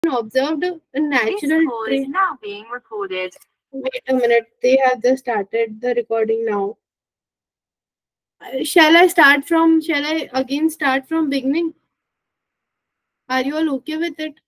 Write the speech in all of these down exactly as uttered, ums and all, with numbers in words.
observed a This natural call is trait. now being recorded. Wait a minute, they have just started the recording now. Uh, Shall I start from, shall I again start from beginning? Are you all okay with it?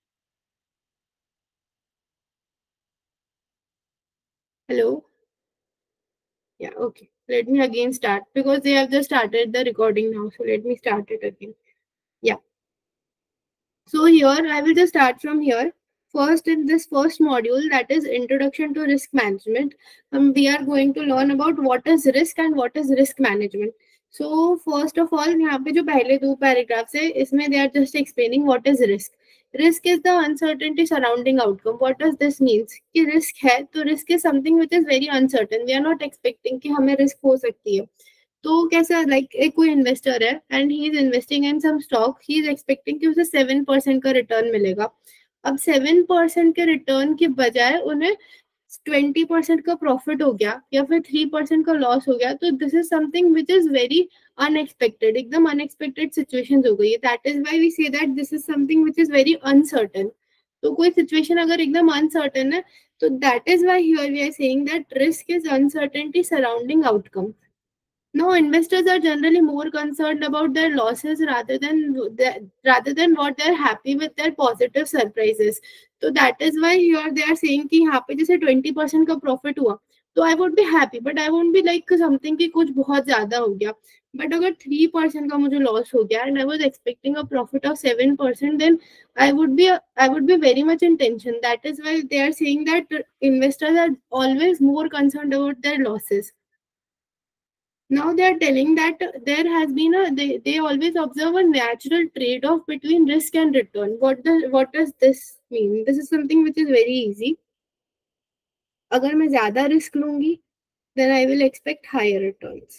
Hello? Yeah, okay. Let me again start because they have just started the recording now. So let me start it again. Yeah. So here I will just start from here. First, in this first module, that is Introduction to Risk Management, um, we are going to learn about what is risk and what is risk management. So first of all, यहाँ पे जो पहले दो paragraphs है, इसमें they are just explaining what is risk. Risk is the uncertainty surrounding outcome. What does this means? कि risk है, तो risk is something which is very uncertain. We are not expecting कि हमें risk हो सकती है. तो कैसा लाइक एक कोई इन्वेस्टर है and he is investing in some stock, he is expecting कि उसे सेवन परसेंट का रिटर्न मिलेगा. अब सेवन परसेंट के रिटर्न के बजाय उन्हें ट्वेंटी परसेंट का प्रॉफिट हो गया या फिर थ्री परसेंट का लॉस हो गया, तो this is something which is very unexpected. एकदम अनएक्सपेक्टेड सिचुएशन हो गई है. That is why we say that this is something which is very uncertain. तो कोई सिचुएशन अगर एकदम अनसर्टन है, तो that is why here we are saying that risk is uncertainty surrounding outcome. No, investors are generally more concerned about their losses rather than rather than what they're happy with their positive surprises. So that is why here they are saying कि यहाँ पे जैसे twenty percent का profit हुआ, तो I would be happy, but I won't be like something कि कुछ बहुत ज्यादा हो गया. बट अगर थ्री परसेंट का मुझे लॉस हो गया and I was expecting a profit of seven percent, then I would be I would be very much in tension. That is why they are saying that investors are always more concerned about their losses. Now they are telling that there has been a they, they always observe a natural trade-off between risk and return. What does what does this mean? This is something which is very easy. अगर मैं ज्यादा risk लूंगी, then I will expect higher returns.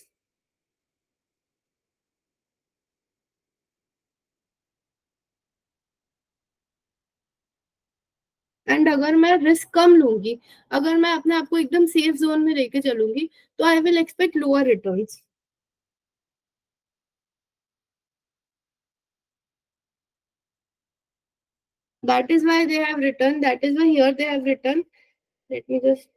And अगर मैं risk कम लूंगी, अगर मैं अपने आप को एकदम सेफ जोन में लेके चलूंगी, तो I will expect lower returns. That is why they have written, that is why here they have written, let me just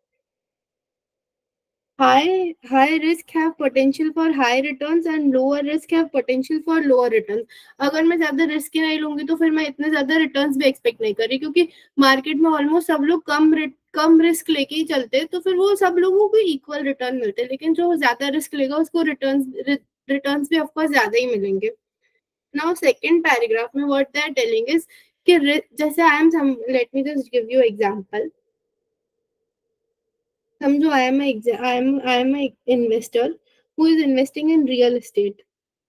high high risk have potential for high returns and lower risk have potential for lower returns. अगर मैं ज्यादा risk ही नहीं लूंगी, तो फिर मैं इतने ज्यादा रिटर्न्स भी एक्सपेक्ट नहीं कर रही, क्योंकि मार्केट में ऑलमोस्ट सब लोग कम कम रिस्क लेके ही चलते हैं, तो फिर वो सब लोगों को इक्वल रिटर्न मिलते हैं. लेकिन जो ज्यादा रिस्क लेगा उसको रिटर्न्स रिटर्न्स भी ऑफकोर्स ज्यादा ही मिलेंगे. नाउ सेकेंड पैराग्राफ में what they are telling is कि जैसे I am let me just give you example. समझो I am I am I am investor who is investing in real estate.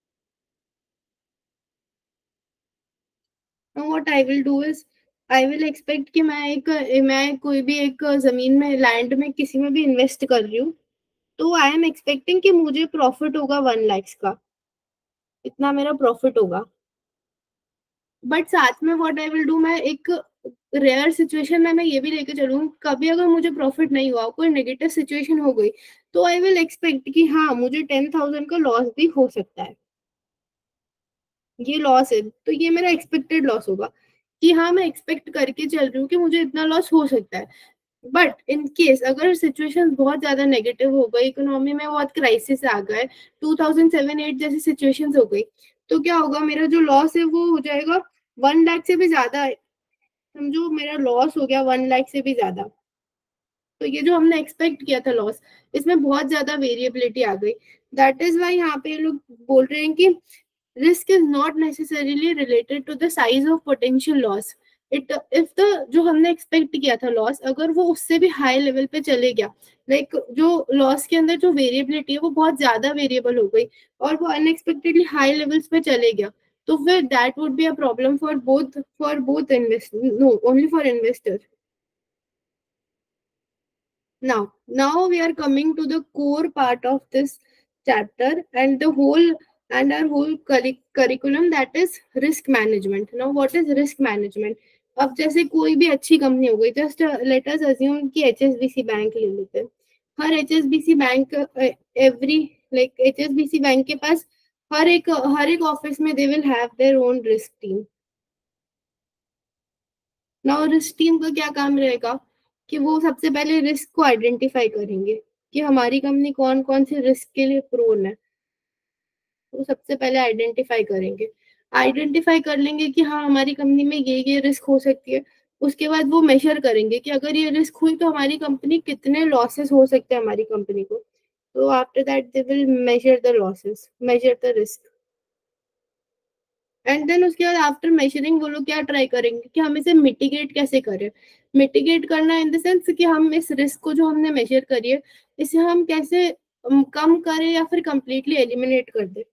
What I will do is I will expect कि मैं एक मैं कोई भी एक जमीन में लैंड में किसी में भी इन्वेस्ट कर रही हूँ, तो आई एम एक्सपेक्टिंग कि मुझे प्रॉफिट होगा वन लैक्स का, इतना मेरा प्रॉफिट होगा. बट साथ में व्हाट आई विल डू, मैं एक रेयर सिचुएशन में मैं ये भी लेके चलूँ, कभी अगर मुझे प्रॉफिट नहीं हुआ, कोई नेगेटिव सिचुएशन हो गई, तो आई विल एक्सपेक्ट कि हाँ मुझे टेन थाउजेंड का लॉस भी हो सकता है. ये लॉस है, तो ये मेरा एक्सपेक्टेड लॉस होगा कि हाँ मैं एक्सपेक्ट करके चल रही हूँ कि मुझे इतना लॉस हो सकता है. बट इन केस अगर सिचुएशन बहुत ज्यादा नेगेटिव हो गई, इकोनॉमी में बहुत क्राइसिस आ गए, टू थाउजेंड सेवन एट जैसी सिचुएशंस हो गई, तो क्या होगा, मेरा जो लॉस है वो हो जाएगा वन लाख से भी ज्यादा. समझो मेरा लॉस हो गया वन लाख से भी ज्यादा. तो ये जो हमने एक्सपेक्ट किया था लॉस, इसमें बहुत ज्यादा वेरिएबिलिटी आ गई. दैट इज वाई यहाँ पे लोग बोल रहे हैं कि risk is not necessarily related to the size of potential loss. It if the जो हमने एक्सपेक्ट किया था लॉस, अगर वो उससे भी हाई लेवल पे चले गया, लाइक like, जो लॉस के अंदर जो वेरिएबिलिटी है वो बहुत ज्यादा वेरिएबल हो गई और वो अनएक्सपेक्टेडली हाई लेवल्स पे चले गया, तो फिर that would be a problem for both for both invest no only for investor. Now, now we are coming to the core part of this chapter and the whole and our whole curri- curriculum, that is risk management. Now, what is risk management? अब जैसे कोई भी अच्छी company हो गई, just let us assume कि HSBC bank ले लेते हैं. हर HSBC bank every like HSBC bank के पास हर एक हर एक ऑफिस में they will have their own risk team. Now risk team का क्या काम रहेगा कि वो सबसे पहले रिस्क को आइडेंटिफाई करेंगे कि हमारी कंपनी कौन कौन से रिस्क के लिए प्रोन है। वो सबसे पहले आइडेंटिफाई करेंगे। आइडेंटिफाई कर लेंगे कि हाँ हमारी कंपनी में ये ये रिस्क हो सकती है। उसके बाद वो मेजर करेंगे कि अगर ये रिस्क हुई तो हमारी कंपनी कितने लॉसेस हो सकते हैं हमारी कंपनी को। तो after that they will measure the losses, measure the risk. And then उसके बाद आफ्टर मेजरिंग वो लोग क्या ट्राई करेंगे कि हम इसे मिटिगेट कैसे करें। मिटिगेट करना इन द सेंस कि हम इस रिस्क को जो हमने मेजर करी है इसे हम कैसे अम, कम करें या फिर कंप्लीटली एलिमिनेट कर दें।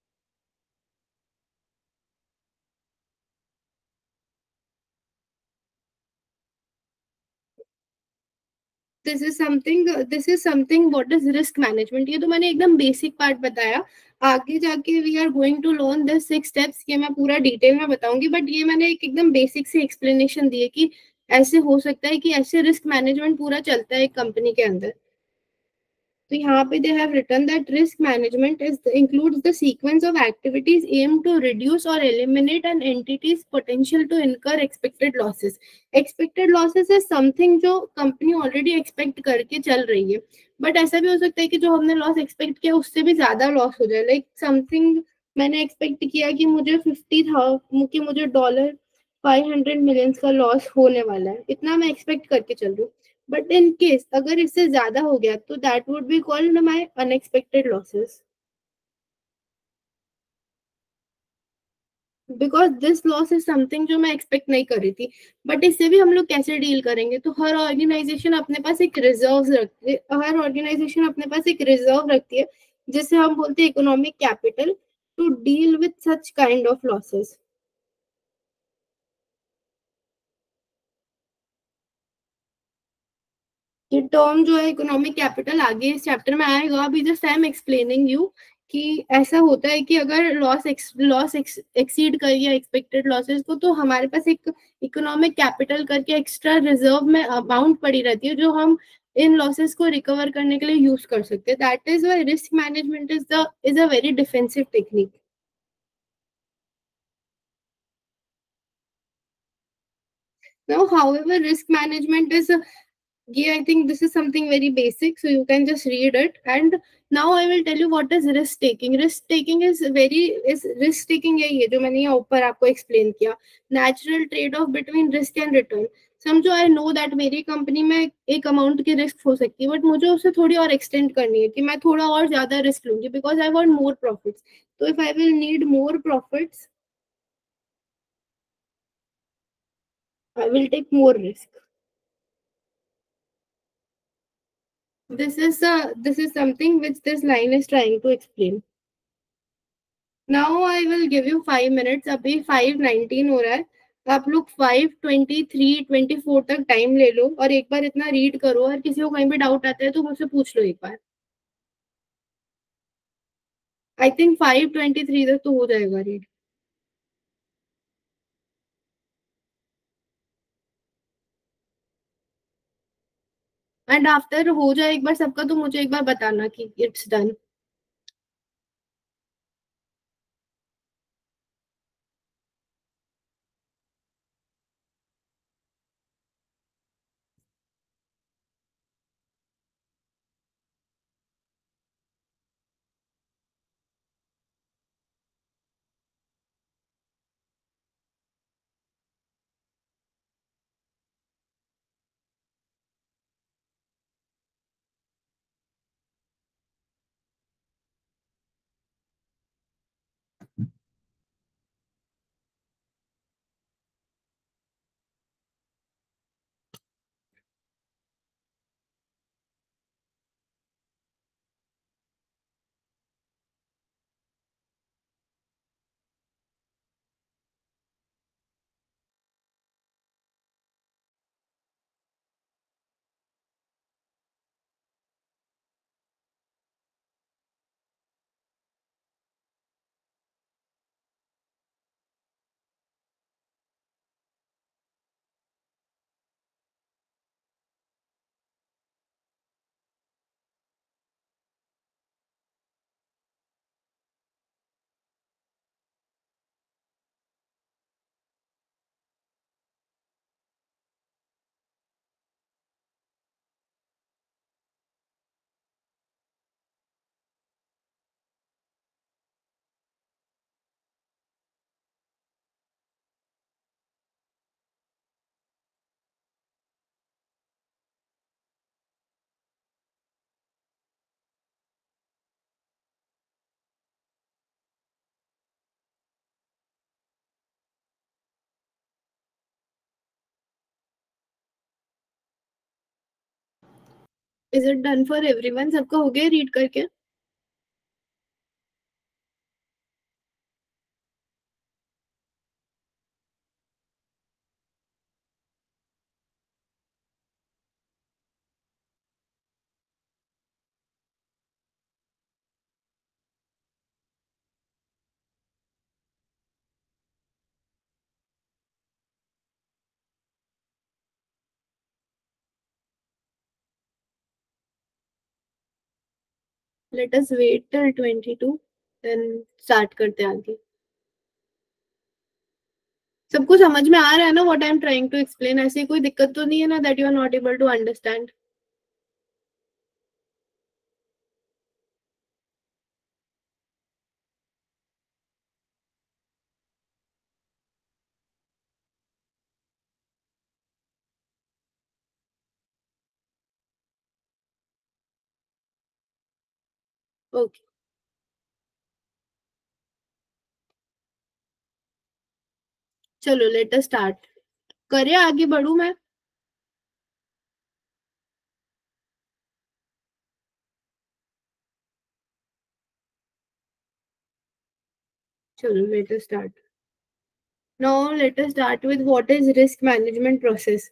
This is something this is something what is risk management. ये तो मैंने एकदम बेसिक पार्ट बताया। आगे जाके we are going to learn the six steps. ये मैं पूरा डिटेल में बताऊंगी बट ये मैंने एक एकदम बेसिक से एक्सप्लेनेशन दी है कि ऐसे हो सकता है कि ऐसे रिस्क मैनेजमेंट पूरा चलता है एक कंपनी के अंदर। तो यहाँ पे they have written that risk management is includes the sequence of activities aimed to reduce or eliminate an entity's potential to incur expected losses. Expected losses is something जो कंपनी ऑलरेडी एक्सपेक्ट करके चल रही है but ऐसा भी हो सकता है कि जो हमने लॉस एक्सपेक्ट किया उससे भी ज्यादा लॉस हो जाए। लाइक like समथिंग मैंने एक्सपेक्ट किया कि मुझे फिफ्टी था कि मुझे डॉलर फाइव हंड्रेड मिलियंस का लॉस होने वाला है, इतना मैं एक्सपेक्ट करके चल रही हूँ। बट इन केस अगर इससे ज्यादा हो गया तो that would be called my unexpected losses because this loss is something जो मैं एक्सपेक्ट नहीं कर रही थी। बट इससे भी हम लोग कैसे डील करेंगे, तो हर ऑर्गेनाइजेशन अपने पास एक रिजर्व रखती है। हर ऑर्गेनाइजेशन अपने पास एक रिजर्व रखती है जिसे हम बोलते हैं economic capital to deal with such kind of losses. ये टर्म जो है इकोनॉमिक कैपिटल आगे इस चैप्टर में आएगा। अभी just I am explaining you कि ऐसा होता है कि अगर लॉस लॉस एक्सीड कर गया एक्सपेक्टेड लॉसेस को तो हमारे पास एक इकोनॉमिक कैपिटल करके एक्स्ट्रा रिजर्व में अमाउंट पड़ी रहती है जो हम इन लॉसेस को रिकवर करने के लिए यूज कर सकते हैं। That is why risk management is the is a very defensive technique. Now, however, risk management is a yeah, I think this is something very basic, so you can just read it. And now I will tell you what is risk taking. Risk taking is very is risk taking है ये जो मैंने यहाँ ऊपर आपको explain किया। Natural trade off between risk and return. समझो I know that मेरी कंपनी में एक अमाउंट की रिस्क हो सकती है बट मुझे उसे थोड़ी और एक्सटेंड करनी है कि मैं थोड़ा और ज्यादा रिस्क लूंगी because I want more profits. तो if I will need more profits I will take more risk. This is a this is something which this line is trying to explain. Now I will give you five minutes. अभी five nineteen हो रहा है। आप लोग five twenty three twenty four तक time ले लो और एक बार इतना रीड करो और किसी को कहीं भी डाउट आता है तो मुझसे पूछ लो एक बार। I think five twenty three तक तो हो जाएगा रीड। एंड आफ्टर हो जाए एक बार सबका तो मुझे एक बार बताना कि it's done. Is it done for everyone? सबका हो गया रीड करके? Let us wait till twenty two, then start करते हैं आगे। सबको समझ में आ रहा है ना what I am trying to explain? ऐसी कोई दिक्कत तो नहीं है ना that you are not able to understand? Okay, चलो लेट अस स्टार्ट। करे आगे बढ़ू मैं? चलो let us start. Now let us start with what is risk management process.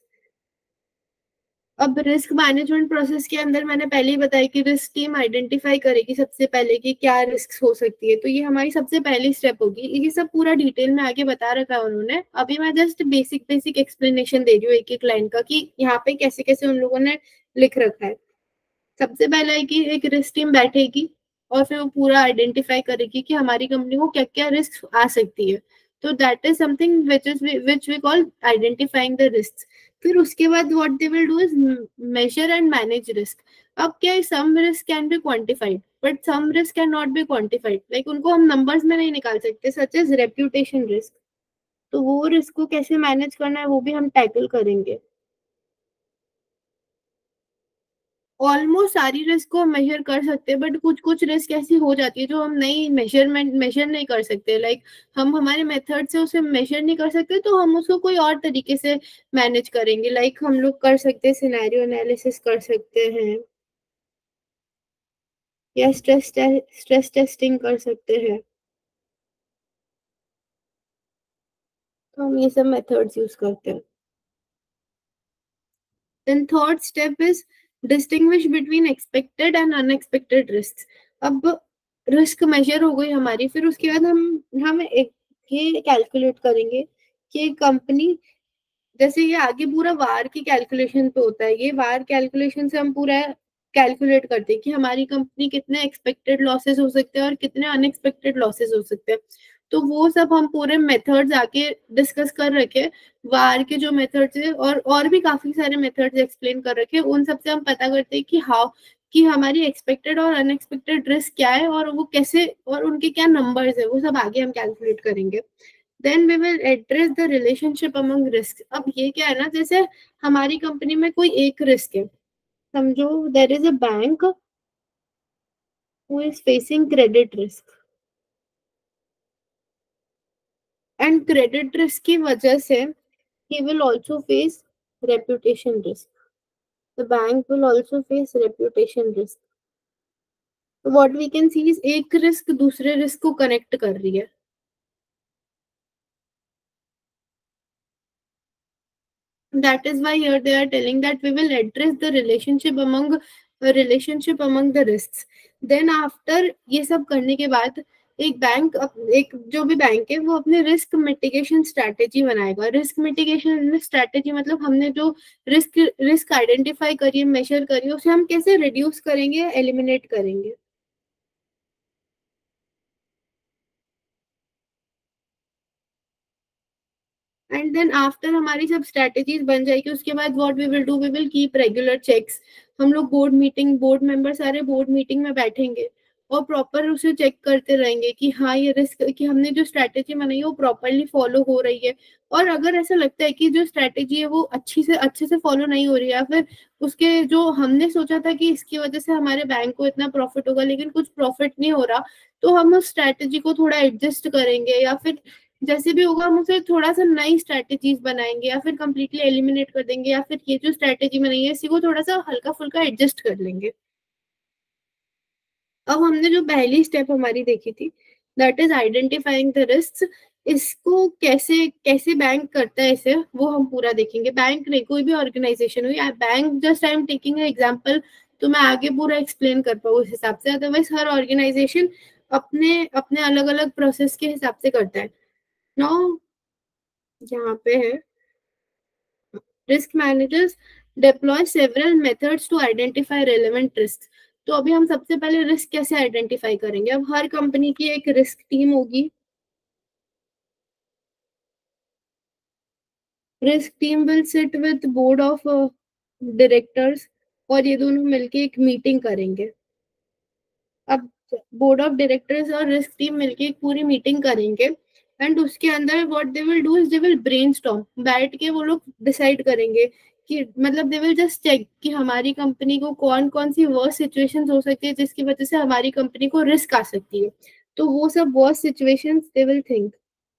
अब रिस्क मैनेजमेंट प्रोसेस के अंदर मैंने पहले ही बताया कि रिस्क टीम आइडेंटिफाई करेगी सबसे पहले कि क्या रिस्क हो सकती है, तो ये हमारी सबसे पहली स्टेप होगी। ये सब पूरा डिटेल में आगे बता रखा है उन्होंने, अभी मैं जस्ट बेसिक बेसिक एक्सप्लेनेशन दे रही हूँ एक एक लाइन का कि यहाँ पे कैसे कैसे उन लोगों ने लिख रखा है। सबसे पहला है कि एक रिस्क टीम बैठेगी और फिर वो पूरा आइडेंटिफाई करेगी कि हमारी कंपनी को क्या क्या रिस्क आ सकती है। तो that is something which is which we call identifying the risk. फिर उसके बाद what they will do is measure and manage risk. अब क्या है, some risk can be quantified but some risk can not be quantified, like उनको हम numbers में नहीं निकाल सकते, सच एज रेप्यूटेशन रिस्क। तो वो रिस्क को कैसे मैनेज करना है वो भी हम टैकल करेंगे। ऑलमोस्ट सारी रिस्क को हम मेजर कर सकते हैं, बट कुछ कुछ रिस्क ऐसी हो जाती है जो हम नहीं मेजरमेंट मेजर नहीं कर सकते, लाइक like, हम हमारे मेथड से उसे मेजर नहीं कर सकते, तो हम उसको कोई और तरीके से मैनेज करेंगे। लाइक like, हम लोग कर सकते हैं सिनेरियो एनालिसिस कर सकते हैं, या स्ट्रेस स्ट्रेस टेस्टिंग कर सकते हैं। तो हम ये सब मेथड्स यूज करते हैं। Then third step is distinguish between expected and unexpected risks. अब रिस्क मेजर हो गई हमारी, फिर उसके बाद हम हम एक ये कैलकुलेट करेंगे कि कंपनी, जैसे ये आगे पूरा वार की कैलकुलेशन पे होता है, ये वार कैलकुलेशन से हम पूरा कैलकुलेट करते हैं कि हमारी कंपनी कितने एक्सपेक्टेड लॉसेस हो सकते हैं और कितने अनएक्सपेक्टेड लॉसेस हो सकते हैं। तो वो सब हम पूरे मेथड्स आके डिस्कस कर रखे, वार के जो मेथड्स है और और भी काफी सारे मेथड्स एक्सप्लेन कर रखे, उन सब से हम पता करते हैं कि हाउ कि हमारी एक्सपेक्टेड और अनएक्सपेक्टेड रिस्क क्या है और वो कैसे और उनके क्या नंबर्स है, वो सब आगे हम कैलकुलेट करेंगे। Then we will address the relationship among risk. अब ये क्या है ना, जैसे हमारी कंपनी में कोई एक रिस्क है, समझो there is a bank who is facing credit risk, and credit risk की वजह से he will also face reputation risk. The bank will also face reputation risk. So what we can see is एक risk दूसरे risk को connect कर रही है। That is why here they are telling that we will address the relationship among relationship among the risks. Then after ये सब करने के बाद एक बैंक, एक जो भी बैंक है वो अपने रिस्क मिटिगेशन स्ट्रैटेजी बनाएगा। रिस्क मिटिगेशन स्ट्रैटेजी मतलब हमने जो रिस्क रिस्क आइडेंटिफाई करी है, मेजर करी है, उसे हम कैसे रिड्यूस करेंगे, एलिमिनेट करेंगे। एंड देन आफ्टर हमारी सब स्ट्रेटेजीज बन जाएगी, उसके बाद what we will do, we will keep regular checks. हम लोग बोर्ड मीटिंग, बोर्ड मेंबर सारे बोर्ड मीटिंग में बैठेंगे और प्रॉपर उसे चेक करते रहेंगे कि हाँ ये रिस्क कि हमने जो स्ट्रैटेजी बनाई है वो प्रॉपरली फॉलो हो रही है। और अगर ऐसा लगता है कि जो स्ट्रैटेजी है वो अच्छी से अच्छे से फॉलो नहीं हो रही है, या फिर उसके जो हमने सोचा था कि इसकी वजह से हमारे बैंक को इतना प्रॉफिट होगा लेकिन कुछ प्रॉफिट नहीं हो रहा, तो हम उस स्ट्रैटेजी को थोड़ा एडजस्ट करेंगे, या फिर जैसे भी होगा हम उसे थोड़ा सा नई स्ट्रेटेजीज बनाएंगे या फिर कंप्लीटली एलिमिनेट कर देंगे, या फिर ये जो स्ट्रेटेजी बनाई है इसी को थोड़ा सा हल्का फुल्का एडजस्ट कर लेंगे। अब हमने जो पहली स्टेप हमारी देखी थी, that is identifying the risk. इसको कैसे कैसे बैंक करता है इसे, वो हम पूरा देखेंगे। बैंक नहीं, कोई भी ऑर्गेनाइजेशन हुई, bank just I am taking example, तो मैं आगे पूरा एक्सप्लेन कर पाऊँ उस हिसाब से। अदरवाइज हर ऑर्गेनाइजेशन अपने अपने अलग अलग प्रोसेस के हिसाब से करता है। नाउ यहाँ पे है, risk managers deploy several methods to identify relevant risk. तो अभी हम सबसे पहले रिस्क कैसे आइडेंटिफाई करेंगे। अब हर कंपनी की एक रिस्क टीम होगी, risk team will sit with board of directors, और ये दोनों मिलके एक मीटिंग करेंगे। अब बोर्ड ऑफ डायरेक्टर्स और रिस्क टीम मिलके एक पूरी मीटिंग करेंगे, एंड उसके अंदर what they will do is they will brainstorm, बैठ के वो लोग डिसाइड करेंगे कि मतलब दे विल जस्ट चेक कि हमारी कंपनी को कौन कौन सी वर्स्ट सिचुएशंस हो सकती है जिसकी वजह से हमारी कंपनी को रिस्क आ सकती है। तो वो सब worst situations they will think,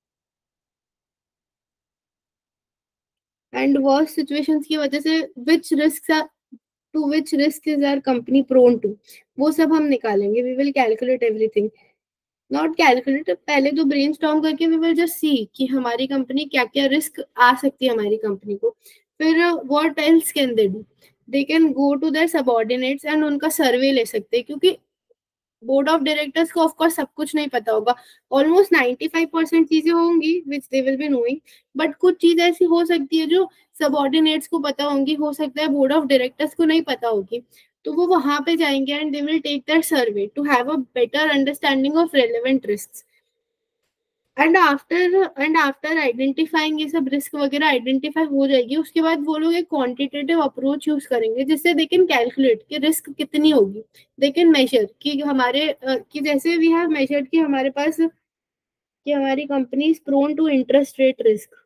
and worst situations की वजह से which risk to which risk is our company prone to, वो सब हम निकालेंगे। We will calculate everything, not calculate, पहले तो ब्रेनस्टॉर्म करके वी विल जस्ट सी कि हमारी कंपनी क्या क्या रिस्क आ सकती है हमारी कंपनी को। फिर what else can they do, they can go to their subordinates and उनका सर्वे ले सकते हैं, क्योंकि बोर्ड ऑफ डायरेक्टर्स को ऑफकोर्स सब कुछ नहीं पता होगा। ऑलमोस्ट नाइंटी फाइव परसेंट चीजें होंगी which they will be knowing, but कुछ चीज ऐसी हो सकती है जो सबऑर्डिनेट्स को पता होंगी, हो सकता है बोर्ड ऑफ डायरेक्टर्स को नहीं पता होगी। तो वो वहां पे जाएंगे and they will take their survey to have a better understanding of relevant risk. And after and after identifying, ये सब रिस्क वगैरह आइडेंटिफाई हो जाएगी, उसके बाद वो लोग एक क्वांटिटेटिव अप्रोच यूज करेंगे जिससे दे कैन कैलकुलेट कि रिस्क कितनी होगी। दे कैन मेजर कि हमारे uh, कि जैसे वी हैव मेजर्ड कि हमारे पास कि हमारी company is prone to interest rate risk,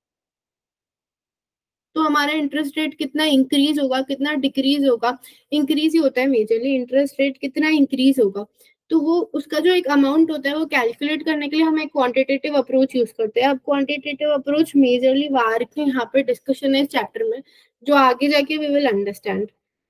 तो हमारा इंटरेस्ट रेट कितना इंक्रीज होगा कितना डिक्रीज होगा। इंक्रीज ही होता है मेजरली, इंटरेस्ट रेट कितना इंक्रीज होगा, तो वो उसका जो एक अमाउंट होता है वो कैलकुलेट करने के लिए हम एक क्वांटिटेटिव अप्रोच यूज करते हैं। अब क्वांटिटेटिव अप्रोच मेजरली वार के यहाँ पे डिस्कशन है इस चैप्टर में, जो आगे जाके वी विल अंडरस्टैंड।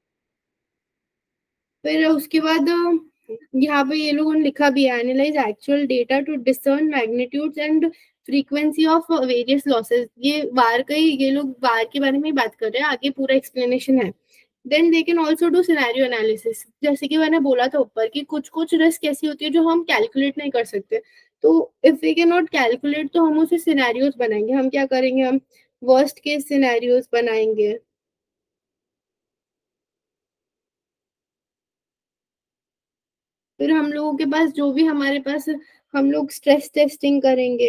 फिर उसके बाद यहाँ पे ये लोगों ने लिखा भी है, analyze actual data to discern magnitudes and frequency of various losses. ये वार का ही, ये लोग वार के बारे में ही बात कर रहे हैं, आगे पूरा एक्सप्लेनेशन है। Then they can also do scenario analysis, जैसे कि मैंने बोला था ऊपर कि कुछ कुछ रिस्क ऐसी होती है जो हम कैलकुलेट नहीं कर सकते, तो if we can not calculate तो हम उसे सिनेरियोज बनाएंगे। हम क्या करेंगे, हम वर्स्ट केस सिनेरियोज बनाएंगे। फिर हम लोगों के पास जो भी हमारे पास, हम लोग स्ट्रेस टेस्टिंग करेंगे,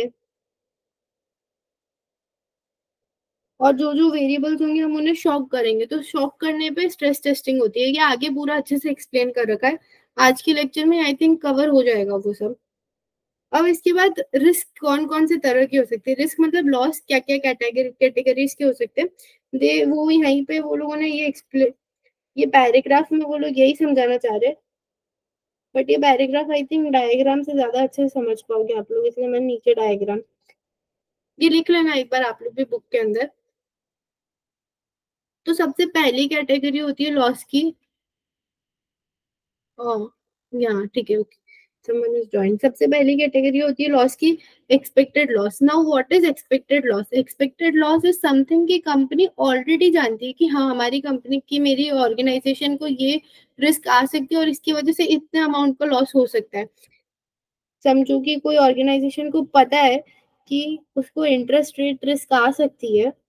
और जो जो वेरिएबल्स होंगे हम उन्हें शॉक करेंगे। तो शॉक करने पे स्ट्रेस टेस्टिंग होती है। ये आगे पूरा अच्छे से एक्सप्लेन कर रखा है, आज के लेक्चर में आई थिंक कवर हो जाएगा वो सब। अब इसके बाद रिस्क कौन कौन से तरह की हो सकती है, रिस्क मतलब लॉस क्या क्या कैटेगरी कैटेगरीज के हो सकते हैं। दे वो यहीं पे वो लोगों ने ये एक्सप्लेन, ये पैराग्राफ में वो लोग यही समझाना चाह रहे हैं, बट ये पैराग्राफ आई थिंक डायग्राम से ज्यादा अच्छे से समझ पाओगे आप लोग, इसलिए मैंने नीचे डायग्राम ये लिख लेना एक बार आप लोग भी बुक के अंदर। तो सबसे पहली कैटेगरी होती है लॉस की, यहाँ ठीक है ओके, someone is joined। सबसे पहली कैटेगरी होती है लॉस की, expected loss. Now what is expected loss, expected loss is something की कंपनी ऑलरेडी जानती है कि हाँ हमारी कंपनी की, मेरी ऑर्गेनाइजेशन को ये रिस्क आ सकती है और इसकी वजह से इतने अमाउंट का लॉस हो सकता है। समझो कि कोई ऑर्गेनाइजेशन को पता है कि उसको इंटरेस्ट रेट रिस्क आ सकती है,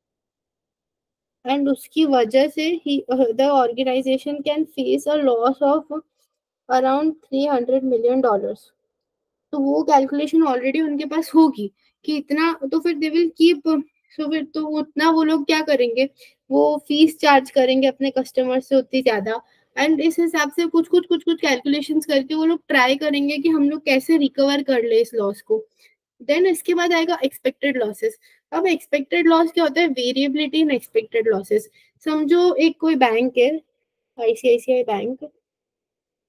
एंड उसकी वजह से ही the organization can face a loss of around three hundred million dollars. तो वो कैलकुलेशन ऑलरेडी उनके पास होगी कि इतना, तो फिर दे विल कीप, सो फिर तो उतना वो लोग क्या करेंगे, वो फीस चार्ज करेंगे अपने कस्टमर से उतनी ज्यादा, एंड इस हिसाब से कुछ कुछ कुछ कुछ कैलकुलेशंस करके वो लोग ट्राई करेंगे कि हम लोग कैसे रिकवर कर ले इस लॉस को। देन इसके बाद आएगा एक्सपेक्टेड लॉसेस। अब एक्सपेक्टेड लॉस क्या होता है, वेरिएबिलिटी इन एक्सपेक्टेड लॉसेस। समझो एक कोई बैंक है, आईसीआईसीआई बैंक,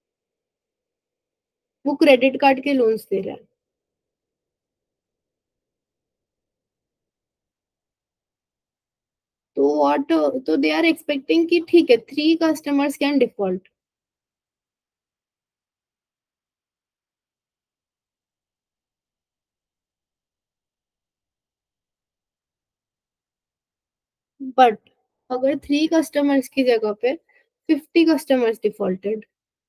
वो क्रेडिट कार्ड के लोन्स दे रहा है, तो व्हाट, तो दे आर एक्सपेक्टिंग कि ठीक है three customers can default, but अगर थ्री कस्टमर्स की जगह पे फिफ्टी कस्टमर्स डिफॉल्टेड,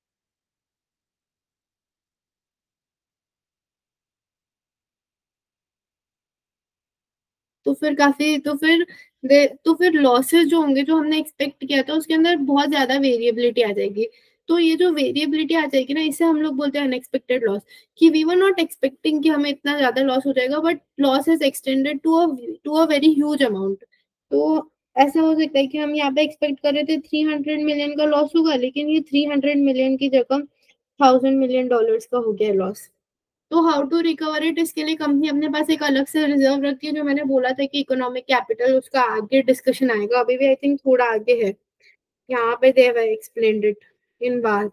तो फिर काफी तो फिर दे तो फिर लॉसेस जो होंगे जो हमने एक्सपेक्ट किया था उसके अंदर बहुत ज्यादा वेरिएबिलिटी आ जाएगी। तो ये जो वेरिएबिलिटी आ जाएगी ना, इसे हम लोग बोलते हैं अनएक्सपेक्टेड लॉस, कि वी वर नॉट एक्सपेक्टिंग कि हमें इतना ज्यादा लॉस हो जाएगा, but loss is extended to a to a very huge amount. तो ऐसा हो सकता है कि हम यहाँ पे एक्सपेक्ट कर रहे थे थ्री हंड्रेड मिलियन का लॉस होगा, लेकिन ये थ्री हंड्रेड मिलियन की जगह थाउजेंड मिलियन डॉलर्स का हो गया लॉस। तो हाउ टू रिकवर इट, इसके लिए कंपनी अपने पास एक अलग से रिजर्व रखती है, जो मैंने बोला था कि इकोनॉमिक कैपिटल, उसका आगे डिस्कशन आएगा, अभी भी आई थिंक थोड़ा आगे है। यहाँ पे they have explained it in बात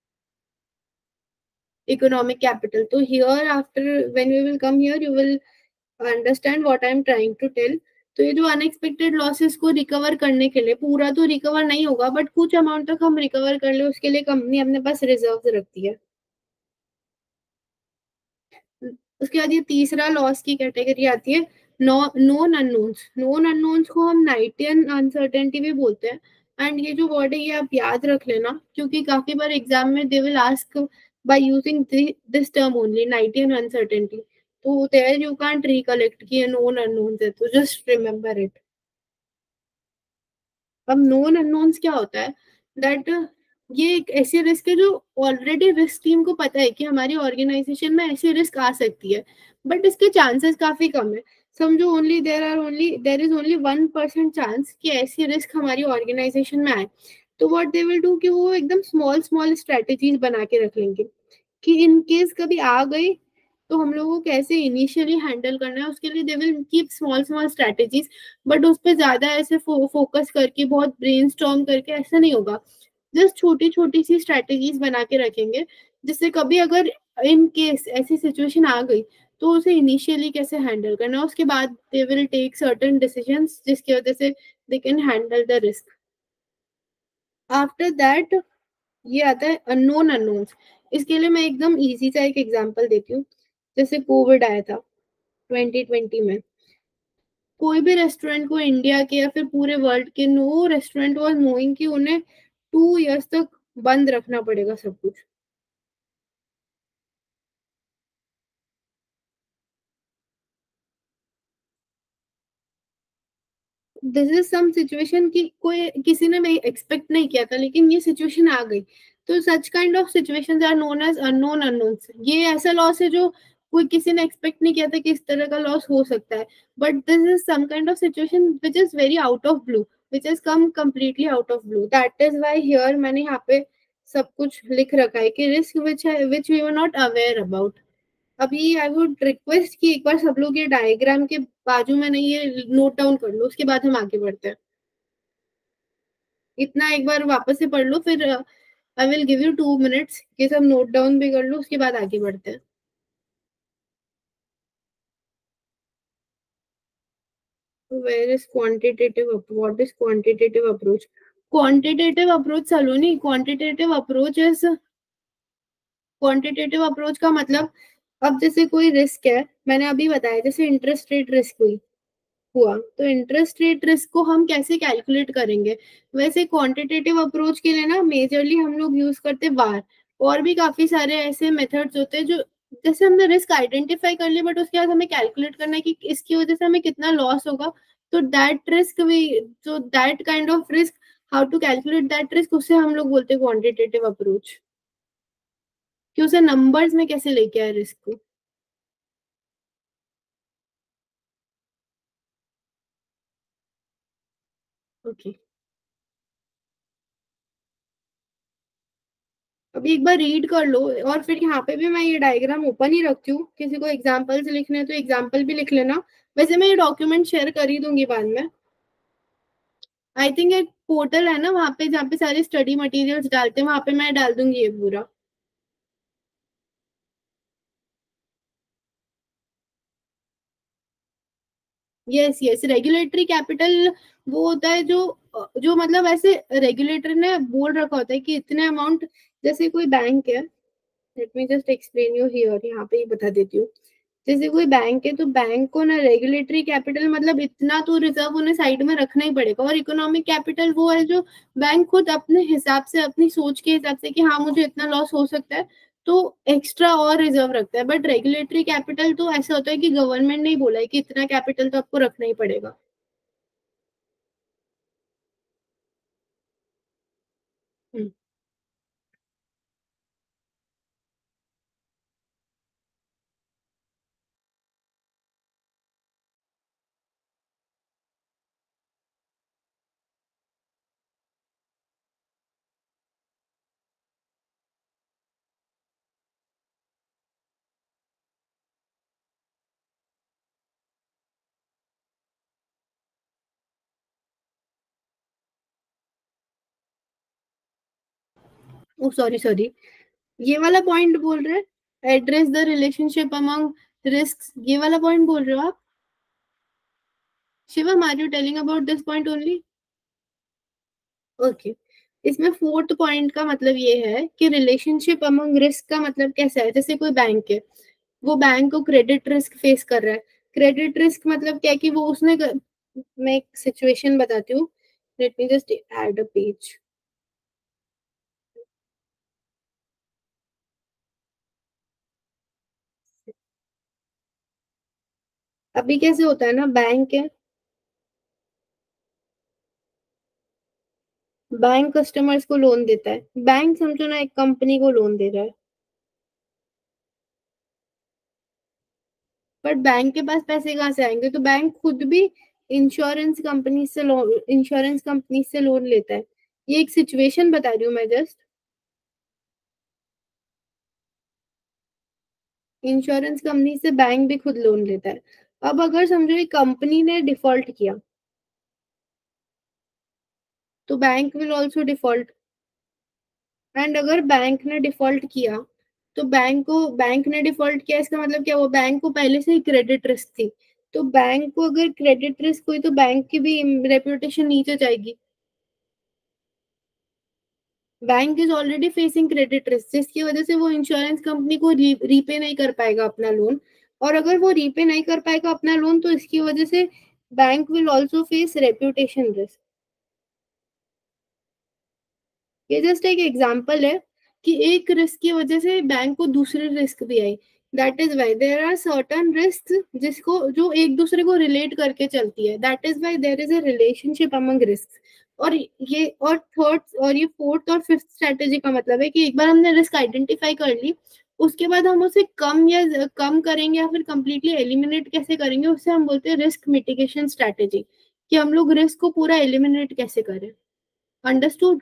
इकोनॉमिक कैपिटल। तो here after when we will come here you will understand what I am trying to tell. तो ये जो अनएक्सपेक्टेड लॉसेस को रिकवर करने के लिए, पूरा तो रिकवर नहीं होगा बट कुछ अमाउंट तक हम रिकवर कर ले, उसके लिए कंपनी अपने पास रिजर्व रखती है। उसके बाद ये तीसरा लॉस की कैटेगरी आती है, no known unknowns. Known unknowns को हम नाइटियन अनसर्टेनिटी भी बोलते हैं। एंड ये जो वर्ड है ये आप याद रख लेना, क्योंकि काफी बार एग्जाम में they will ask by using this term only, Knightian uncertainty. तो देयर यू कांट रिकलेक्ट कि ये नोन अननोन्स है, तो जस्ट रिमेम्बर इट। अब नोन अननोन्स क्या होता है, दैट ये एक ऐसी रिस्क है जो ऑलरेडी रिस्क टीम को पता है कि हमारी ऑर्गेनाइजेशन में ऐसी रिस्क आ सकती है, बट इसके चांसेस काफी कम है। समझो only there are only there is only one percent chance कि ऐसी रिस्क हमारी ऑर्गेनाइजेशन में आए। तो व्हाट दे विल डू कि वो एकदम स्मॉल स्मॉल स्ट्रेटेजीज बना के रख लेंगे कि इन केस कभी आ गई तो हम लोगों को कैसे इनिशियली हैंडल करना है, उसके लिए they will keep small small strategies. But उस पर ज्यादा ऐसे फो, फोकस करके बहुत ब्रेनस्टॉर्म करके ऐसा नहीं होगा। जस्ट छोटी छोटी सी स्ट्रेटेजीज बना के रखेंगे, जिससे कभी अगर इन केस ऐसी सिचुएशन आ गई तो उसे इनिशियली कैसे हैंडल करना है, उसके बाद they will take certain decisions जिसकी वजह से they can handle the risk. After that ये आता है अननोन अननोन्स। इसके लिए मैं एकदम इजी सा एक एग्जांपल देती हूँ। जैसे कोविड आया था ट्वेंटी ट्वेंटी में, कोई भी रेस्टोरेंट को इंडिया के या फिर पूरे वर्ल्ड के, नो रेस्टोरेंट वाज नोइंग कि उन्हें टू इयर्स तक बंद रखना पड़ेगा सब कुछ। दिस इज सम सिचुएशन कि कोई किसी ने नहीं एक्सपेक्ट नहीं किया था, लेकिन ये सिचुएशन आ गई। तो such kind of situations are known as unknown unknowns. ये ऐसा लॉस है जो कोई किसी ने एक्सपेक्ट नहीं किया था कि इस तरह का लॉस हो सकता है, but this is some kind of situation which is very out of blue, which is come completely out of blue. That is why here मैंने यहाँ पे सब कुछ लिख रखा है कि रिस्क विच है which we were not aware about. अभी आई वुड रिक्वेस्ट कि एक बार सब लोग ये डायग्राम के बाजू में नहीं ये नोट डाउन कर लो, उसके बाद हम आगे बढ़ते हैं। इतना एक बार वापस से पढ़ लो, फिर I will give you two minutes ये सब नोट डाउन भी कर लो, उसके बाद आगे बढ़ते हैं। Where is quantitative, what is quantitative approach? Quantitative approach Saloni, quantitative approach is quantitative approach का मतलब, अब जैसे कोई रिस्क है, मैंने अभी बताया जैसे इंटरेस्ट रेट रिस्क हुई हुआ, तो इंटरेस्ट रेट रिस्क को हम कैसे कैलकुलेट करेंगे? वैसे क्वांटिटेटिव अप्रोच के लिए ना मेजरली हम लोग यूज करते वार। और भी काफी सारे ऐसे मेथड्स होते हैं जो, जैसे हमने रिस्क आइडेंटिफाई कर लिया बट उसके बाद हमें कैलकुलेट करना है कि इसकी वजह से हमें कितना लॉस होगा। तो दैट रिस्क वी जो that kind of risk, how to calculate that risk, उसे हम लोग बोलते हैं क्वांटिटेटिव अप्रोच, कि उसे नंबर्स में कैसे लेके आए रिस्क को। ओके, अभी एक बार रीड कर लो, और फिर यहाँ पे भी मैं ये डायग्राम ओपन ही रखती हूँ, किसी को एग्जांपल्स लिखने हैं तो एग्जांपल भी लिख लेना। वैसे मैं ये डॉक्यूमेंट शेयर कर ही दूंगी बाद में। आई थिंक एक पोर्टल है ना वहाँ पे जहाँ पे सारे स्टडी मटेरियल्स डालते हैं, वहां पे मैं डाल दूंगी ये पूरा। यस यस, रेगुलेटरी कैपिटल वो होता है जो जो मतलब ऐसे रेगुलेटर ने बोल रखा होता है कि इतने अमाउंट, जैसे कोई बैंक है, let me just explain you here, यहाँ पे ही बता देती हूँ। जैसे कोई बैंक है तो बैंक को ना रेगुलेटरी कैपिटल मतलब इतना तो रिजर्व उन्हें साइड में रखना ही पड़ेगा, और इकोनॉमिक कैपिटल वो है जो बैंक खुद अपने हिसाब से, अपनी सोच के हिसाब से कि हाँ मुझे इतना लॉस हो सकता है तो एक्स्ट्रा और रिजर्व रखता है। बट रेगुलेटरी कैपिटल तो ऐसा होता है कि गवर्नमेंट ने ही बोला है कि इतना कैपिटल तो आपको रखना ही पड़ेगा। ओ सॉरी सॉरी, ये वाला पॉइंट बोल रहे हैं, address the relationship among risk, ये वाला पॉइंट बोल रहे हो आप? Shivam, are you telling about this point only? Okay, इसमें फोर्थ पॉइंट का मतलब ये है कि रिलेशनशिप अमंग रिस्क का मतलब कैसा है। जैसे कोई बैंक है, वो बैंक को क्रेडिट रिस्क फेस कर रहा है। क्रेडिट रिस्क मतलब क्या है कि वो उसने, मैं एक सिचुएशन बताती हूँ, let me just add a page. अभी कैसे होता है ना, बैंक है, बैंक कस्टमर्स को लोन देता है, बैंक समझो ना एक कंपनी को लोन दे रहा है, बट बैंक के पास पैसे कहाँ से आएंगे, तो बैंक खुद भी इंश्योरेंस कंपनी से लोन इंश्योरेंस कंपनी से लोन लेता है। ये एक सिचुएशन बता रही हूँ मैं जस्ट। इंश्योरेंस कंपनी से बैंक भी खुद लोन लेता है। अब अगर समझो एक कंपनी ने डिफॉल्ट किया तो bank will also default. And अगर बैंक ने डिफॉल्ट किया तो बैंक को बैंक ने डिफॉल्ट किया, इसका मतलब क्या, वो बैंक को पहले से ही क्रेडिट रिस्क थी, तो बैंक को अगर क्रेडिट रिस्क हुई तो बैंक की भी रेपुटेशन नीचे जाएगी। Bank is already facing credit risk, जिसकी वजह से वो इंश्योरेंस कंपनी को री, रीपे नहीं कर पाएगा अपना लोन। और अगर वो रीपे नहीं कर पाएगा अपना लोन तो इसकी वजह से bank will also face reputation risk. ये जस्ट एक एग्जांपल है कि एक रिस्क की वजह से बैंक को दूसरे रिस्क भी आई। That is why there are certain risk जिसको जो एक दूसरे को रिलेट करके चलती है, that is why there is a relationship among risk. और ये और थर्ड और ये फोर्थ और फिफ्थ स्ट्रेटेजी का मतलब है कि एक बार हमने रिस्क आइडेंटिफाई कर ली, उसके बाद हम उसे कम या कम करेंगे या फिर कंप्लीटली एलिमिनेट कैसे करेंगे, उससे हम बोलते हैं रिस्क मिटिगेशन स्ट्रेटेजी, कि हम लोग रिस्क को पूरा एलिमिनेट कैसे करें। अंडरस्टूड?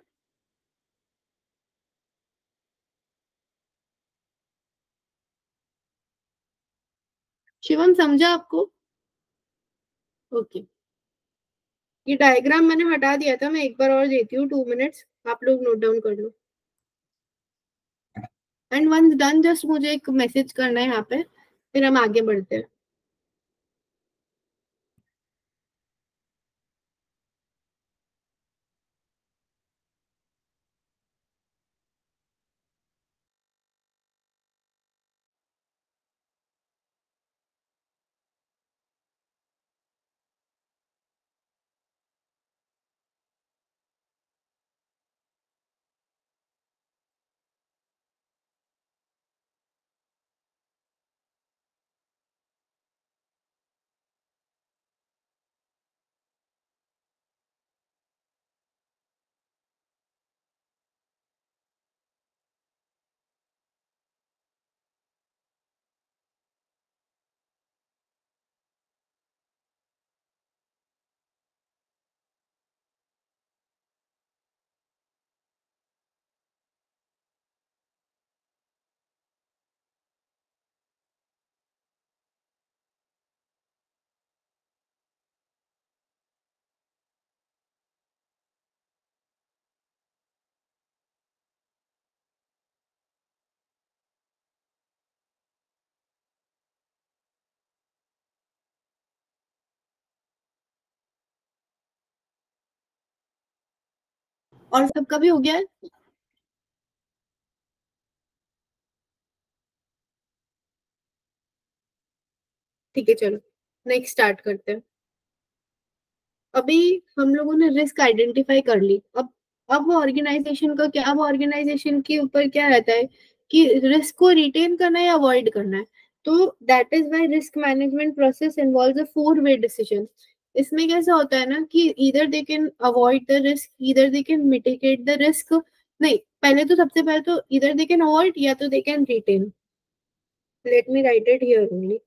शिवम, समझा आपको? ओके, ये डायग्राम मैंने हटा दिया था, मैं एक बार और देती हूँ, टू मिनट्स, आप लोग नोट डाउन कर लो। एंड वंस डन जस्ट मुझे एक मैसेज करना है यहाँ पे, फिर हम आगे बढ़ते हैं। और सबका भी हो गया है? ठीक है, चलो नेक्स्ट स्टार्ट करते हैं। अभी हम लोगों ने रिस्क आइडेंटिफाई कर ली। अब अब ऑर्गेनाइजेशन का क्या, अब ऑर्गेनाइजेशन के ऊपर क्या रहता है कि रिस्क को रिटेन करना है या अवॉइड करना है। तो that is why risk management process involves a four way decision. इसमें कैसा होता है ना कि इधर they can avoid the risk, इधर they can mitigate the risk. नहीं, पहले तो सबसे पहले तो इधर दे कैन अवॉइड या तो they can retain. Let me write it here only.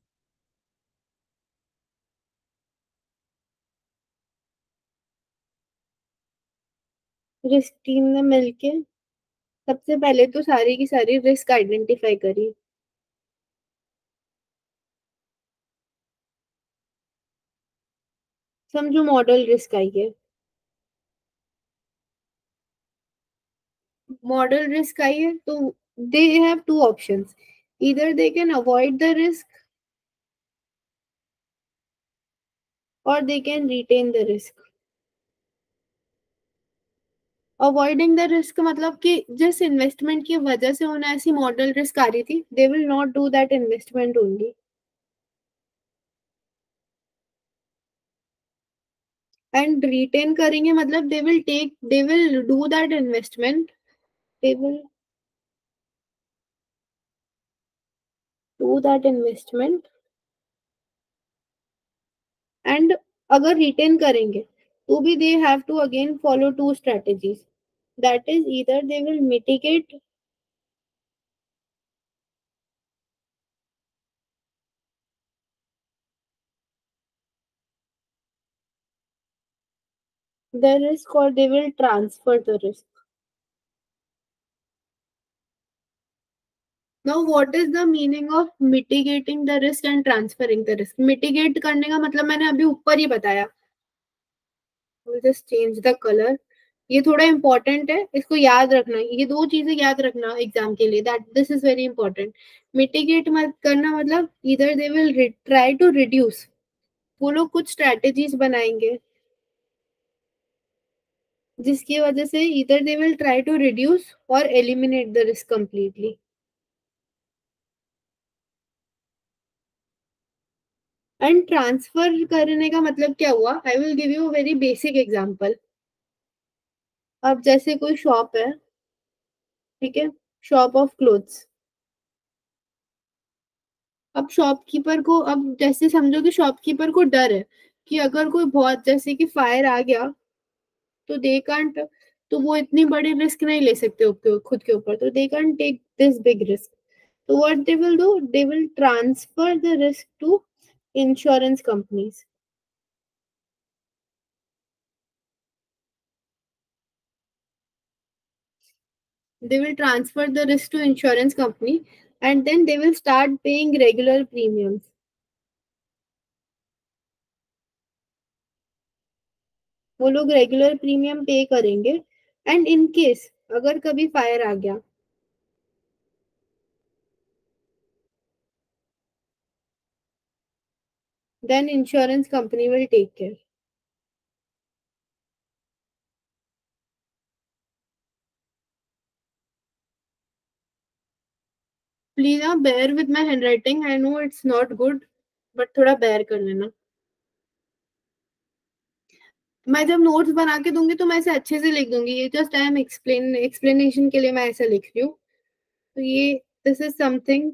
Risk team ने मिलके सबसे पहले तो सारी की सारी रिस्क आइडेंटिफाई करी। समझो मॉडल रिस्क आई है। मॉडल रिस्क आई है तो दे हैव टू ऑप्शंस। इधर they can avoid the risk और they can retain the risk. Avoiding the risk मतलब कि जिस इन्वेस्टमेंट की वजह से उन्हें ऐसी मॉडल रिस्क आ रही थी, they will not do that investment only. And retain करेंगे मतलब they will take, they will do that investment, they will do that investment and अगर रिटेन करेंगे तो भी they have to again follow two strategies. That is either they will mitigate the risk or they will transfer the risk. Now, what is the meaning of mitigating the risk and transferring the risk? Mitigate करने का मतलब मैंने अभी ऊपर ही बताया। We'll just change the color. ये थोड़ा important है, इसको याद रखना, ये दो चीजें याद रखना एग्जाम के लिए, that this is very important. Mitigate मत करना मतलब इधर they will try to reduce, वो लोग कुछ स्ट्रेटेजीज बनाएंगे जिसकी वजह से इधर they will try to reduce और eliminate the risk completely. And transfer करने का मतलब क्या हुआ, I will give you very basic example. अब जैसे कोई शॉप है, ठीक है, शॉप ऑफ क्लोथ्स। अब शॉपकीपर को, अब जैसे समझो कि शॉपकीपर को डर है कि अगर कोई बहुत जैसे कि फायर आ गया तो दे कांट, तो वो इतनी बड़ी रिस्क नहीं ले सकते उसके खुद के ऊपर, तो they can't take this big risk. तो what they will do, they will transfer the risk to insurance companies. They will transfer the risk to insurance company and then they will start paying regular premiums. वो लोग regular premium पे करेंगे and in case अगर कभी fire आ गया, then insurance company will take care. Please ना bear with my handwriting, I know it's not good but थोड़ा बेयर कर लेना। मैं जब नोट्स बना के दूंगी तो मैं ऐसे अच्छे से लिख दूंगी, ये just I am explain explanation के लिए मैं ऐसा लिख रही हूँ। तो ये दिस इज समथिंग।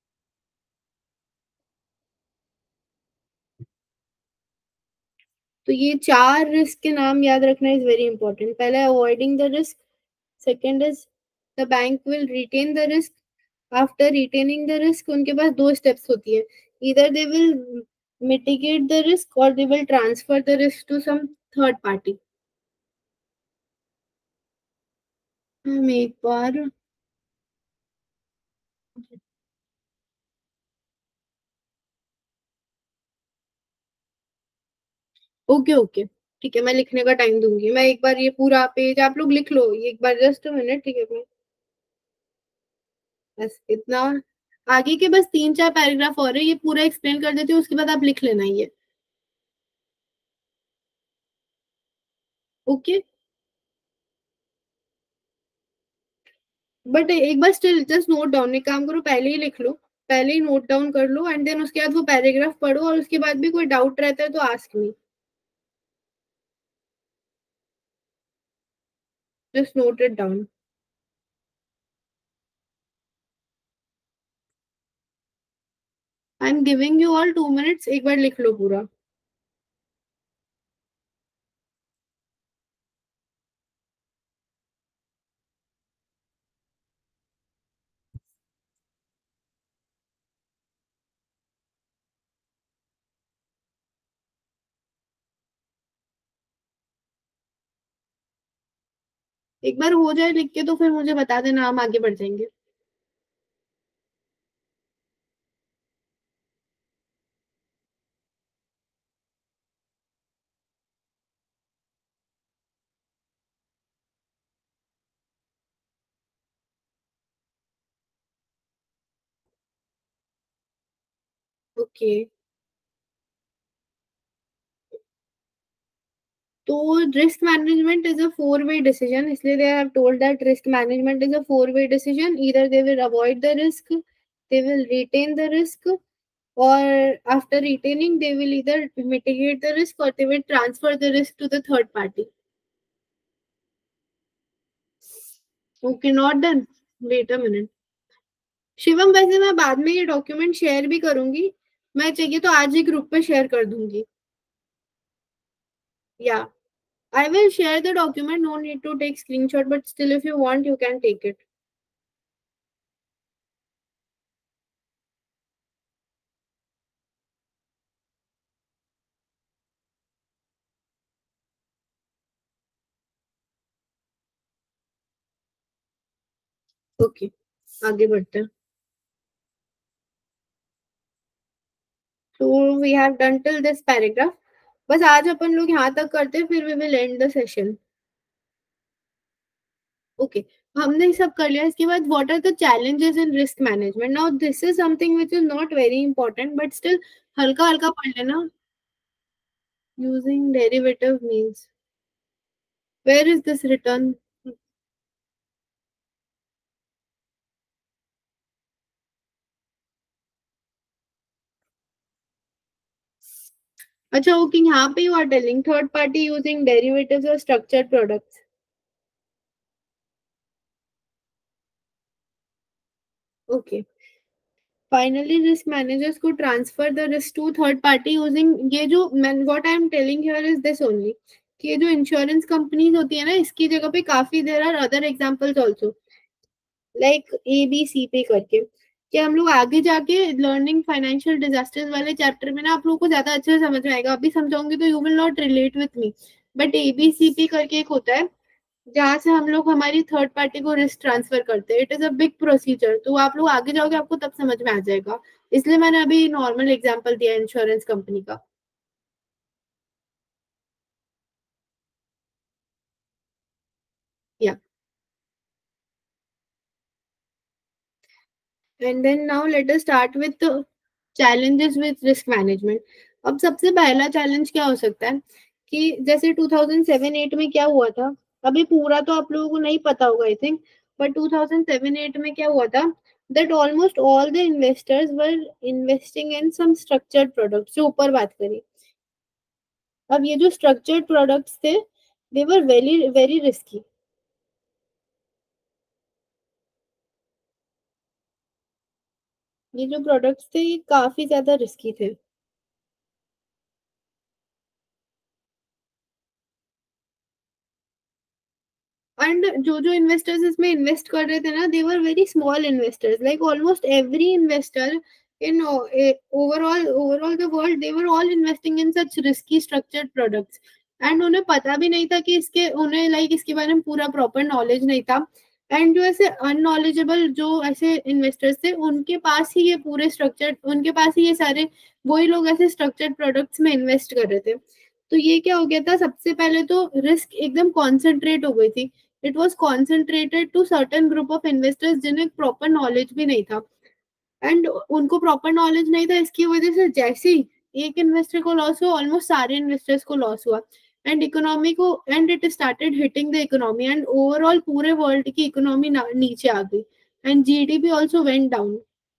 तो ये चार रिस्क के नाम याद रखना इज वेरी इंपॉर्टेंट। पहले avoiding the risk, second is the bank will retain the risk, after retaining the risk उनके पास दो स्टेप्स होती है, इधर they will mitigate the risk और they will transfer the risk to some third party. हम एक बार, ओके ओके ठीक है, मैं लिखने का टाइम दूंगी। मैं एक बार ये पूरा पेज आप लोग लिख लो, ये एक बार जस्ट मिनट, ठीक है। मैं बस इतना, आगे के बस तीन चार पैराग्राफ और है, ये पूरा एक्सप्लेन कर देती हूँ, उसके बाद आप लिख लेना ये। ओके। बट एक बार स्टिल जस्ट नोट डाउन, एक काम करो पहले ही लिख लो, पहले ही नोट डाउन कर लो, एंड देन उसके बाद वो पैराग्राफ पढ़ो, और उसके बाद भी कोई डाउट रहता है तो ask me, just note it down. I am giving you all two minutes, एक बार लिख लो पूरा। एक बार हो जाए लिख के तो फिर मुझे बता देना, हम आगे बढ़ जाएंगे। ओके, तो risk management is a four way decision, इसलिए they have told that risk management is a four way decision, either they will avoid the risk, they will retain the risk, or after retaining they will either mitigate the risk or they will transfer the risk to the third party. Okay, not done, wait a minute। Shivam, वैसे मैं बाद में ये document share भी करूंगी, मैं चाहिए तो आज ही ग्रुप पे शेयर कर दूंगी। या I will share the document, no need to take screenshot, but still if you want you can take it। Okay, आगे बढ़ते हैं। तो we have done till this paragraph, बस आज अपन लोग यहाँ तक करते हैं, फिर we will end the session. Okay okay. हमने सब कर लिया, इसके बाद what are the challenges in risk management. Now this is something which is not very important but still हल्का हल्का पढ़ लेना। Using derivative means, where is this return? अच्छा ओके, यहाँ पे you are telling third party using derivatives और structured products. Okay, finally risk managers को transfer the risk to third party using, ये जो what I am telling here is this only, कि ये जो इंश्योरेंस कंपनीज होती है ना, इसकी जगह पे काफी there are other examples also, like A B C P करके, कि हम लोग आगे जाके लर्निंग फाइनेंशियल डिजास्टर्स वाले चैप्टर में ना आप लोगों को ज्यादा अच्छे से समझ में आएगा। अभी समझाऊंगी तो you will not relate with me, but A B C P करके एक होता है जहाँ से हम लोग हमारी थर्ड पार्टी को रिस्क ट्रांसफर करते हैं। It is a big procedure, तो आप लोग आगे जाओगे आपको तब समझ में आ जाएगा, इसलिए मैंने अभी नॉर्मल एग्जाम्पल दिया इंश्योरेंस कंपनी का। या and then now let us start with challenges with risk management. अब सबसे पहला चैलेंज क्या हो सकता है कि जैसे टू थाउज़ेंड सेवन एट में क्या हुआ था, अभी पूरा तो आप लोगों को नहीं पता होगा I think, but two thousand seven eight में क्या हुआ था, that almost all the investors were investing in some structured products, जो ऊपर बात करी। अब ये जो स्ट्रक्चर्ड प्रोडक्ट्स थे, they were very very risky. ये जो प्रोडक्ट्स थे ये काफी ज्यादा रिस्की थे। एंड जो जो इन्वेस्टर्स इसमें इन्वेस्ट कर रहे थे ना, they were very small investors, like almost every investor in overall overall the world, they were all investing in such risky structured products. And उन्हें पता भी नहीं था कि इसके, उन्हें लाइक like, इसके बारे में पूरा प्रॉपर नॉलेज नहीं था। एंड जो ऐसे अननॉलेजेबल जो ऐसे इन्वेस्टर्स थे, उनके पास ही ये पूरे स्ट्रक्चर्ड, उनके पास ही ये सारे, वही लोग ऐसे स्ट्रक्चर्ड प्रोडक्ट्स में इन्वेस्ट कर रहे थे। तो ये क्या हो गया था, सबसे पहले तो रिस्क एकदम कॉन्सेंट्रेट हो गई थी। It was concentrated to certain group of investors जिन्हें प्रॉपर नॉलेज भी नहीं था। एंड उनको प्रॉपर नॉलेज नहीं था, इसकी वजह से जैसे ही एक इन्वेस्टर को लॉस हुआ, ऑलमोस्ट सारे इन्वेस्टर्स को लॉस हुआ। एंड इकोनॉमी को and it started hitting the economy and overall पूरे वर्ल्ड की इकोनॉमी नीचे आ गई and GDP also went down.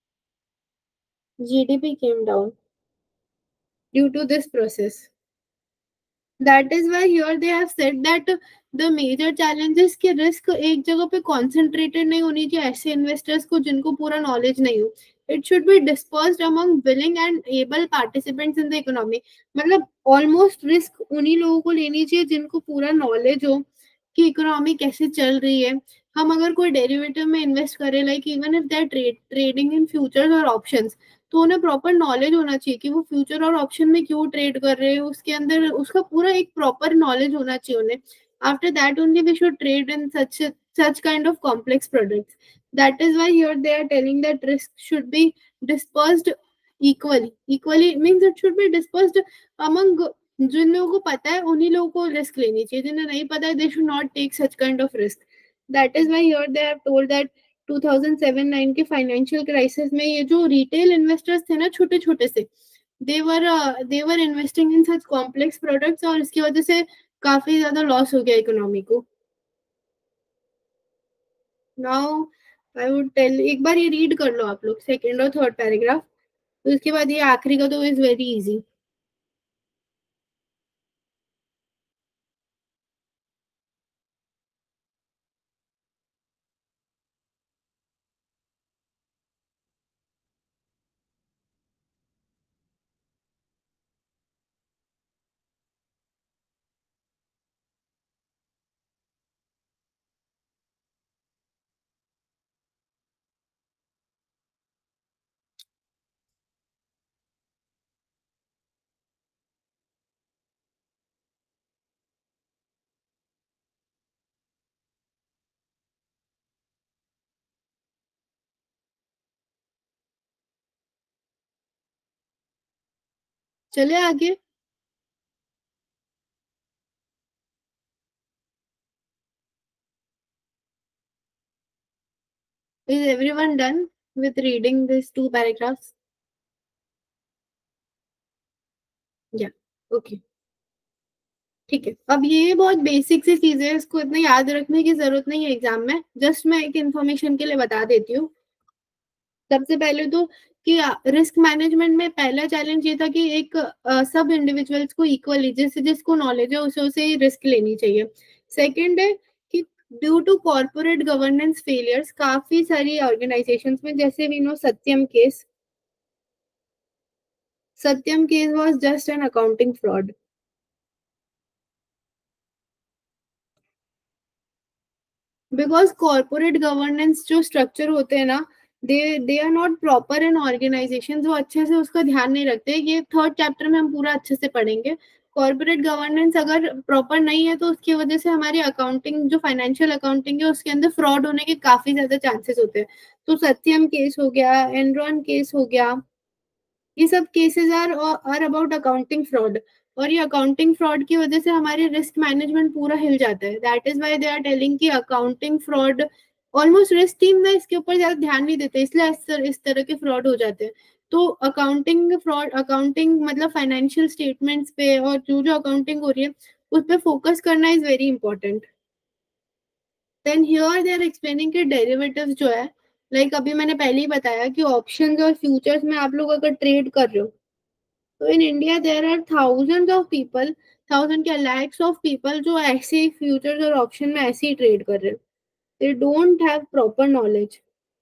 GDP came down due to this process. That is why here they have said that the major challenges की risk एक जगह पे concentrated नहीं होनी चाहिए ऐसे इन्वेस्टर्स को जिनको पूरा नॉलेज नहीं हो. It should be dispersed among willing and able participants in the economy. मतलब ऑलमोस्ट रिस्क उन्हीं लोगों को लेनी चाहिए जिनको पूरा नॉलेज हो कि इकोनॉमी कैसे चल रही है. हम अगर कोई डेरिवेटिव में इन्वेस्ट करें like even if they are trading in futures और ऑप्शंस, तो उन्हें प्रॉपर नॉलेज होना चाहिए कि वो फ्यूचर और ऑप्शन में क्यों ट्रेड कर रहे हैं. उसके अंदर उसका पूरा एक प्रॉपर नॉलेज होना चाहिए उन्हें. After that only we should trade in such such kind of complex products. That is why here they are telling that risk should be dispersed equally. Equally means it should be dispersed among जिन लोगों को पता है उन्हीं लोगों को risk लेनी चाहिए. जिन्हें नहीं पता है they should not take such kind of risk. That is why here they have told that two thousand seven nine के फाइनेंशियल क्राइसिस में ये जो रिटेल इन्वेस्टर्स थे ना छोटे छोटे से, they were they were investing in such complex products और इसकी वजह से काफी ज्यादा लॉस हो गया इकोनॉमी को. नाउ आई वुड टेल, एक बार ये रीड कर लो आप लोग सेकेंड और थर्ड पैराग्राफ, तो इसके बाद ये आखिरी का तो इज वेरी इजी. चले आगे. Is everyone done with reading this two paragraphs? या ओके, ठीक है. अब ये बहुत बेसिक सी चीजें है, इसको इतना याद रखने की जरूरत नहीं है एग्जाम में. जस्ट मैं एक इन्फॉर्मेशन के लिए बता देती हूँ. सबसे पहले तो कि रिस्क मैनेजमेंट में पहला चैलेंज ये था कि एक सब इंडिविजुअल्स को इक्वली जिससे जिसको नॉलेज है उसे उसे ही रिस्क लेनी चाहिए. सेकंड है कि due to corporate governance failures काफी सारी ऑर्गेनाइजेशंस में, जैसे we know Satyam case, Satyam case was just an accounting fraud. Because corporate governance जो स्ट्रक्चर होते हैं ना, they they are not proper in organization, जो अच्छे से उसका ध्यान नहीं रखते. ये थर्ड चैप्टर में हम पूरा अच्छे से पढ़ेंगे. कॉर्पोरेट गवर्नेंस अगर प्रॉपर नहीं है तो उसकी वजह से हमारी अकाउंटिंग जो फाइनेंशियल अकाउंटिंग है उसके अंदर फ्रॉड होने के काफी ज्यादा चांसेस होते हैं. तो सत्यम केस हो गया, एनरॉन केस हो गया, ये सब cases are are about accounting fraud. और ये अकाउंटिंग फ्रॉड की वजह से हमारे रिस्क मैनेजमेंट पूरा हिल जाता है. That is why they are telling कि accounting fraud almost risk team में इसके ऊपर ज्यादा ध्यान नहीं देते, इसलिए इस तरह इस तरह के फ्रॉड हो जाते हैं. तो अकाउंटिंग फ्रॉड, अकाउंटिंग मतलब फाइनेंशियल स्टेटमेंट्स पे और जो जो अकाउंटिंग हो रही है उस पर फोकस करना is very important. Then here they are explaining कि डेरिवेटिव्स जो है, लाइक like अभी मैंने पहले ही बताया कि ऑप्शंस और फ्यूचर्स में आप लोग अगर ट्रेड कर रहे हो, तो in India there are thousands of people, thousand क्या लैक्स ऑफ पीपल जो ऐसे ही फ्यूचर्स और ऑप्शन में ऐसे ही ट्रेड कर रहे हैं. They don't have proper knowledge.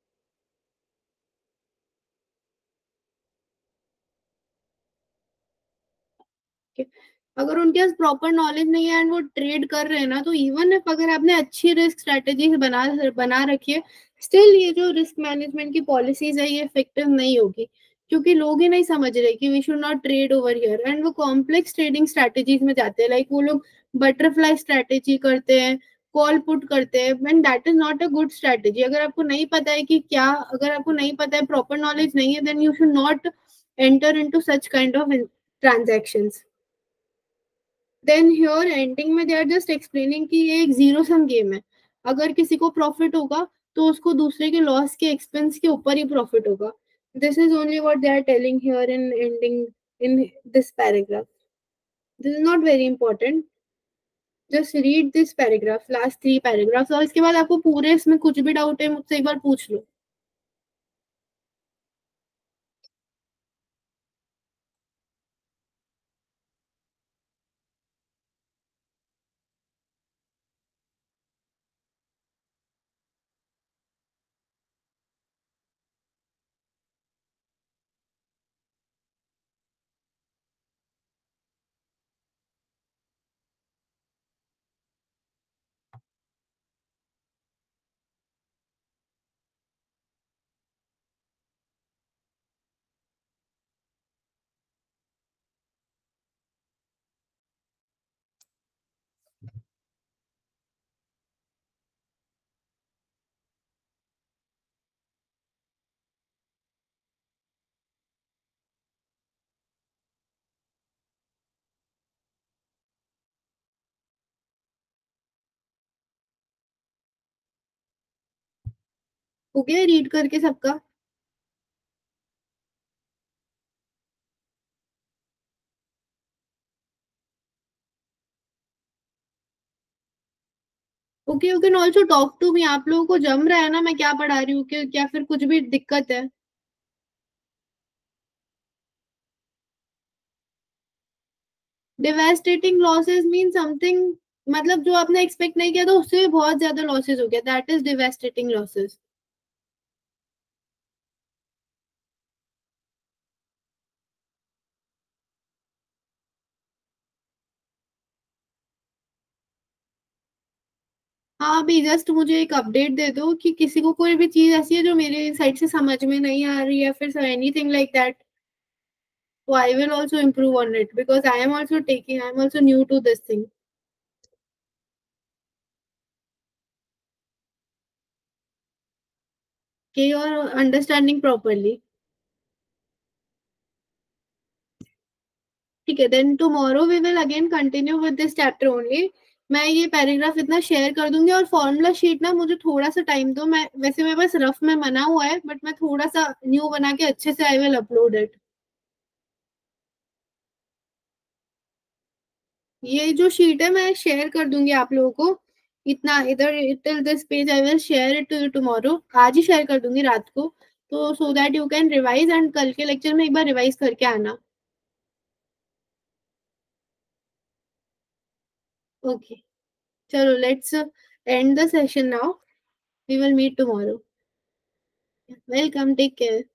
अगर उनके पास प्रॉपर नॉलेज नहीं है एंड वो ट्रेड कर रहे हैं ना, तो इवन इफ अगर आपने अच्छी रिस्क स्ट्रेटेजी बना बना रखी है, स्टिल ये जो रिस्क मैनेजमेंट की पॉलिसीज है ये इफेक्टिव नहीं होगी, क्योंकि लोग ही नहीं समझ रहे कि we should not trade over here. And वो कॉम्प्लेक्स ट्रेडिंग स्ट्रेटेजीज में जाते हैं. लाइक like वो लोग बटरफ्लाई स्ट्रेटेजी करते हैं, कॉल पुट करते हैं, and that is not a good strategy. अगर आपको नहीं पता है कि क्या, अगर आपको नहीं पता है, प्रॉपर नॉलेज नहीं है, then you should not enter into such kind of transactions. Then here ending में दे आर जस्ट एक्सप्लेनिंग कि ये एक जीरो सम गेम है. अगर किसी को प्रॉफिट होगा तो उसको दूसरे के लॉस के एक्सपेंस के ऊपर ही प्रॉफिट होगा. This is only what they are telling here in ending in this paragraph. This is not very important. Just read this paragraph, last three paragraphs, और इसके बाद आपको पूरे इसमें कुछ भी डाउट है मुझसे एक बार पूछ लो. हो गया रीड करके सबका? Okay, you can also talk to me. आप लोगों को जम रहा है ना मैं क्या पढ़ा रही हूँ, कि क्या फिर कुछ भी दिक्कत है? डिवास्टेटिंग लॉसेस मीन समथिंग, मतलब जो आपने एक्सपेक्ट नहीं किया था उससे भी बहुत ज्यादा लॉसेस हो गया, दैट इज डिवास्टेटिंग लॉसेस. हाँ, अभी जस्ट मुझे एक अपडेट दे दो कि किसी को कोई भी चीज ऐसी है जो मेरे साइड से समझ में नहीं आ रही है, फिर anything like that. So I will also improve on it because I am also taking, I am also new to this thing. Okay, you're understanding properly. ठीक है, then tomorrow we will again continue with this chapter only. मैं ये paragraph इतना share कर दूंगी, और formula sheet ना मुझे थोड़ा सा टाइम दो. मैं वैसे मेरे पास रफ में बना हुआ है, बट मैं थोड़ा सा न्यू बना के अच्छे से आई विल अपलोड इट. ये जो शीट है मैं शेयर कर दूंगी आप लोगों को. इतना इधर till this page I will share it to you tomorrow. आज ही शेयर कर दूंगी रात को, तो so that you can revise, and कल के लेक्चर में एक बार रिवाइज करके आना. ओके, चलो let's end the session now. We will meet tomorrow. Welcome, take care.